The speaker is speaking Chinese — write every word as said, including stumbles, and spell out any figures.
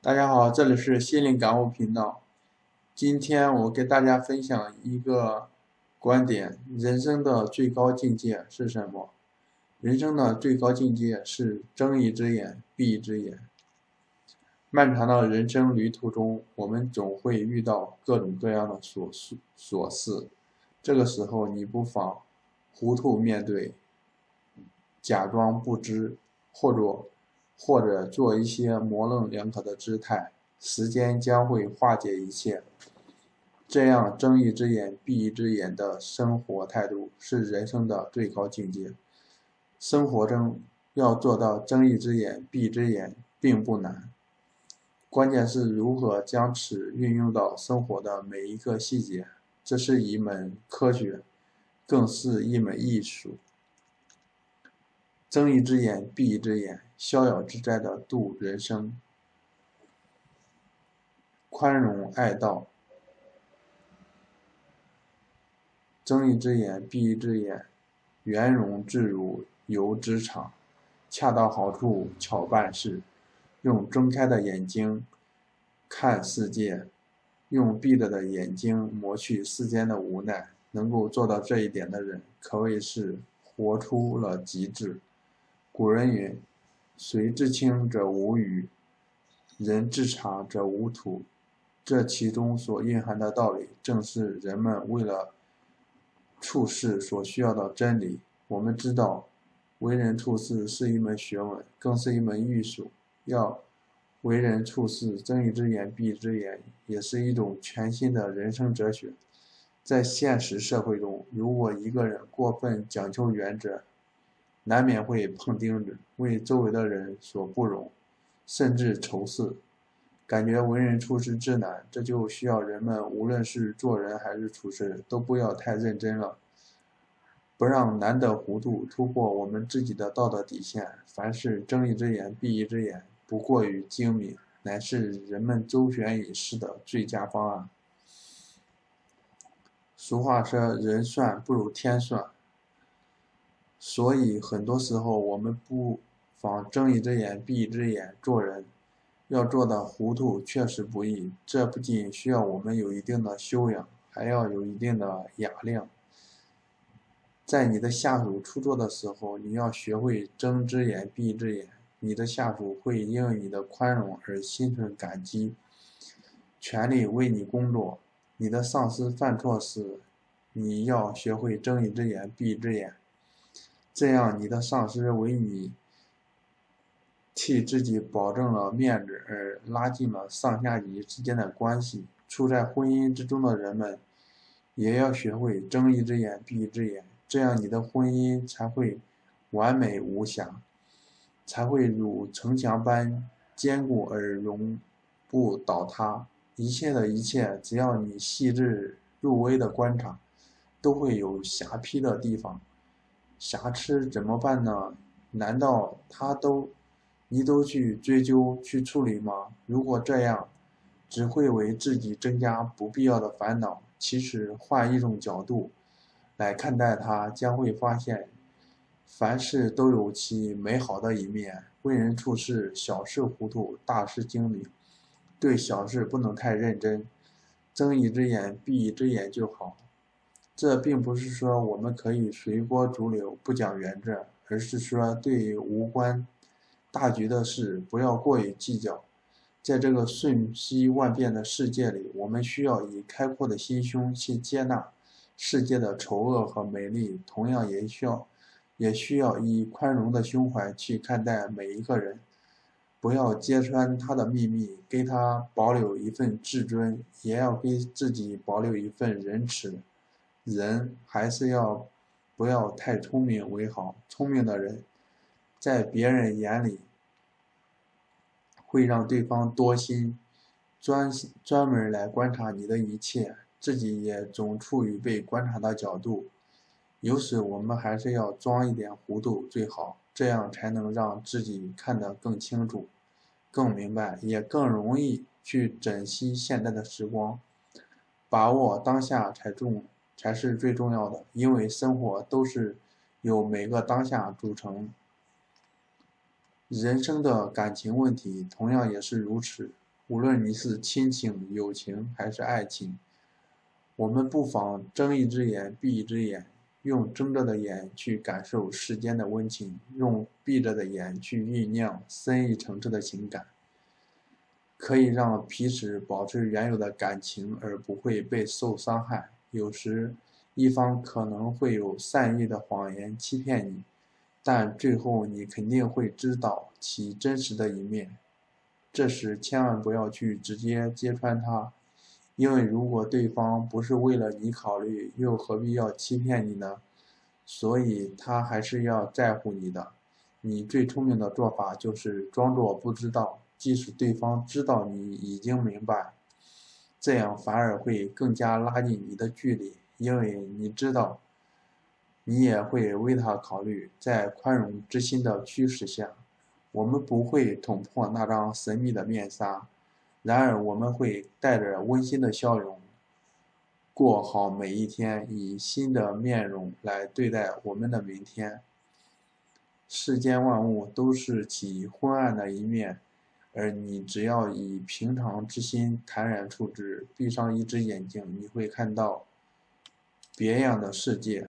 大家好，这里是心灵感悟频道。今天我给大家分享一个观点：人生的最高境界是什么？人生的最高境界是睁一只眼闭一只眼。漫长的人生旅途中，我们总会遇到各种各样的琐事琐事，这个时候你不妨糊涂面对，假装不知，或者或者做一些模棱两可的姿态，时间将会化解一切。这样睁一只眼闭一只眼的生活态度是人生的最高境界。生活中要做到睁一只眼闭一只眼并不难，关键是如何将此运用到生活的每一个细节，这是一门科学，更是一门艺术。睁一只眼闭一只眼，逍遥自在地度人生。宽容爱道，睁一只眼闭一只眼，圆融自如游职场，恰到好处巧办事。用睁开的眼睛看世界，用闭着的眼睛磨去世间的无奈。能够做到这一点的人，可谓是活出了极致。古人云：水至清则无鱼，人至察则无徒。这其中所蕴含的道理，正是人们为了处事所需要的真理。我们知道，为人处事是一门学问，更是一门艺术。要为人处事睁一只眼闭一只眼，也是一种全新的人生哲学。在现实社会中，如果一个人过分讲究原则，难免会碰钉子，为周围的人所不容，甚至仇视。感觉为人处事之难，这就需要人们无论是做人还是处事，都不要太认真了，不让难得糊涂突破我们自己的道德底线。凡事睁一只眼闭一只眼，不过于精明，乃是人们周旋于世的最佳方案。俗话说，人算不如天算，所以很多时候我们不妨睁一只眼闭一只眼做人。要做的糊涂确实不易，这不仅需要我们有一定的修养，还要有一定的雅量。在你的下属出错的时候，你要学会睁只眼闭一只眼，你的下属会因你的宽容而心存感激，全力为你工作。你的上司犯错时，你要学会睁一只眼闭一只眼，这样你的上司为你替自己保证了面子，而拉近了上下级之间的关系。处在婚姻之中的人们，也要学会睁一只眼闭一只眼，这样你的婚姻才会完美无瑕，才会如城墙般坚固而永不倒塌。一切的一切，只要你细致入微的观察，都会有瑕疵的地方。瑕疵怎么办呢？难道他都你都去追究去处理吗？如果这样，只会为自己增加不必要的烦恼。其实换一种角度来看待它，将会发现凡事都有其美好的一面。为人处事，小事糊涂，大事精明。对小事不能太认真，睁一只眼闭一只眼就好。这并不是说我们可以随波逐流，不讲原则，而是说对于无关大局的事不要过于计较。在这个瞬息万变的世界里，我们需要以开阔的心胸去接纳世界的丑恶和美丽，同样也需要也需要以宽容的胸怀去看待每一个人。不要揭穿他的秘密，给他保留一份自尊，也要给自己保留一份仁慈。人还是要不要太聪明为好，聪明的人在别人眼里会让对方多心，专专门来观察你的一切，自己也总处于被观察的角度。有时我们还是要装一点糊涂最好，这样才能让自己看得更清楚，更明白，也更容易去珍惜现在的时光。把握当下才重才是最重要的，因为生活都是由每个当下组成。人生的感情问题同样也是如此， 无论你是亲情、友情还是爱情，我们不妨睁一只眼闭一只眼，用睁着的眼去感受世间的温情，用闭着的眼去酝酿深意层次的情感，可以让彼此保持原有的感情而不会被受伤害。有时一方可能会有善意的谎言欺骗你，但最后你肯定会知道其真实的一面。这时千万不要去直接揭穿他，因为如果对方不是为了你考虑，又何必要欺骗你呢？所以他还是要在乎你的。你最聪明的做法就是装作不知道，即使对方知道你已经明白，这样反而会更加拉近你的距离，因为你知道你也会为他考虑。在宽容之心的驱使下，我们不会捅破那张神秘的面纱，然而我们会带着温馨的笑容过好每一天，以新的面容来对待我们的明天。世间万物都是其昏暗的一面，而你只要以平常之心坦然处之，闭上一只眼睛，你会看到别样的世界。